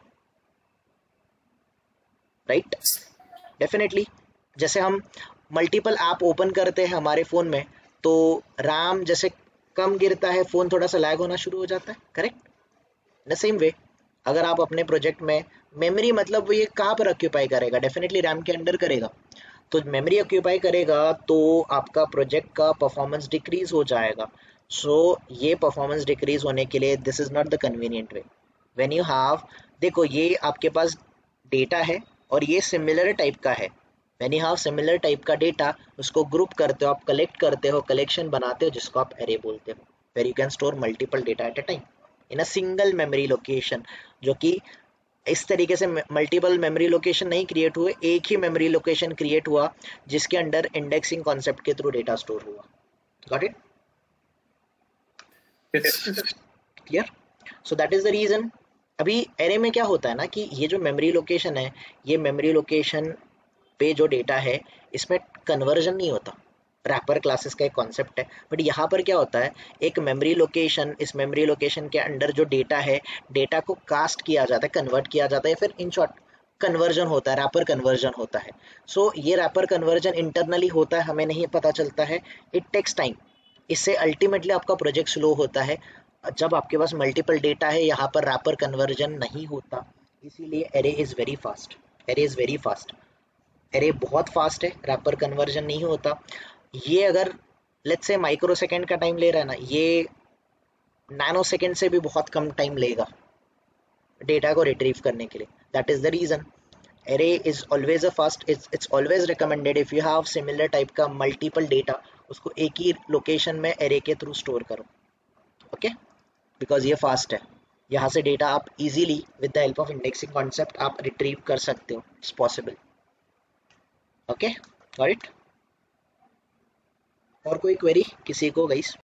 राइट? डेफिनेटली। जैसे हम मल्टीपल ऐप ओपन करते हैं हमारे फ़ोन में तो रैम जैसे कम गिरता है, फ़ोन थोड़ा सा लैग होना शुरू हो जाता है, करेक्ट? द सेम वे अगर आप अपने प्रोजेक्ट में मेमोरी, मतलब ये कहाँ पर ऑक्यूपाई करेगा, डेफिनेटली रैम के अंदर करेगा। तो मेमोरी ऑक्यूपाई करेगा तो आपका प्रोजेक्ट का परफॉर्मेंस डिक्रीज हो जाएगा। सो ये परफॉर्मेंस डिक्रीज होने के लिए this is not the convenient way. When you have, देखो ये आपके पास डेटा है और ये सिमिलर टाइप का है। When you have similar type का डेटा, उसको ग्रुप करते हो, आप कलेक्ट करते हो, कलेक्शन बनाते हो, जिसको आप एरे बोलते हो, where you can store multiple data at a time in a single memory location. जो कि इस तरीके से मल्टीपल मेमोरी लोकेशन नहीं क्रिएट हुए, एक ही मेमोरी लोकेशन क्रिएट हुआ जिसके अंडर इंडेक्सिंग कॉन्सेप्ट के थ्रू डेटा स्टोर हुआ। Got it? Clear? So that is the reason. अभी एरे में क्या होता है ना कि ये जो मेमोरी लोकेशन है, ये मेमोरी लोकेशन पे जो डेटा है इसमें कन्वर्जन नहीं होता। रैपर क्लासेस का एक कॉन्सेप्ट है, बट यहाँ पर क्या होता है, एक मेमोरी लोकेशन, इस मेमोरी लोकेशन के अंडर जो डेटा है, डेटा को कास्ट किया जाता है, कन्वर्ट किया जाता है, फिर इन शॉर्ट कन्वर्जन होता है, रैपर कन्वर्जन होता है। सो ये रैपर कन्वर्जन इंटरनली होता है, हमें नहीं पता चलता है, इट टेक्स टाइम। इससे अल्टीमेटली आपका प्रोजेक्ट स्लो होता है। जब आपके पास मल्टीपल डेटा है, यहाँ पर रैपर कन्वर्जन नहीं होता, इसीलिए array is very fast. Array is very fast, array बहुत फास्ट है, रैपर कन्वर्जन नहीं होता। ये अगर लेट्स से माइक्रो सेकेंड का टाइम ले रहा है ना, ये नैनो सेकेंड से भी बहुत कम टाइम लेगा डेटा को रिट्रीव करने के लिए। That is the reason array is always a fast, it's always recommended if you have similar type का मल्टीपल डेटा, उसको एक ही लोकेशन में एरे के थ्रू स्टोर करो। ओके, बिकॉज ये फास्ट है। यहाँ से डेटा आप easily with the help of indexing concept आप रिट्रीव कर सकते हो, it's possible. Okay, got it? और कोई क्वेरी किसी को गाइस?